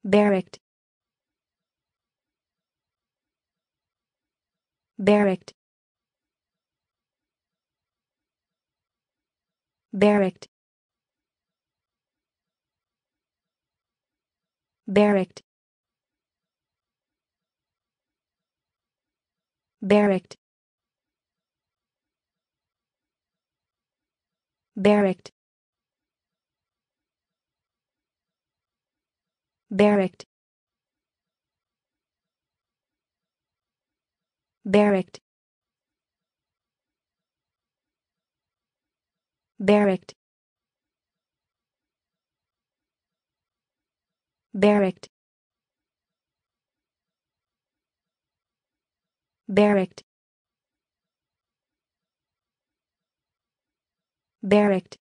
Bericht. Bericht. Bericht. Bericht. Bericht. Bericht. Bericht. Bericht. Bericht. Bericht. Bericht. Bericht.